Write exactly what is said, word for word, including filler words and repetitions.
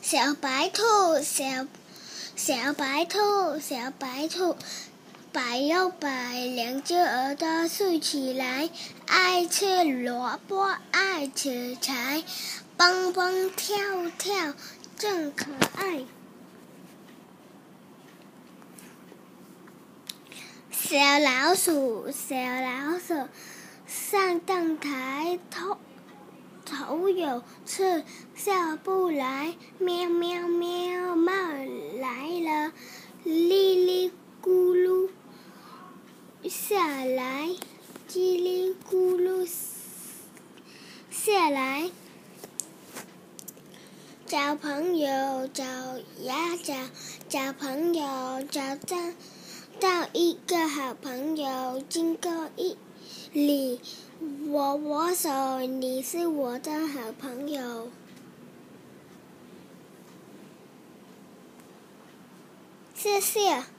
小白兔，小小白兔，小白兔，白又白，两只耳朵竖起来，爱吃萝卜，爱吃菜，蹦蹦跳跳，真可爱。小老鼠，小老鼠，上灯台头。头有刺，下不来，喵喵喵，猫来了，哩哩咕噜下来，叽里咕噜下来。找朋友，找呀找，找朋友，找到到一个好朋友，经过一里。握握手，你是我的好朋友。谢谢。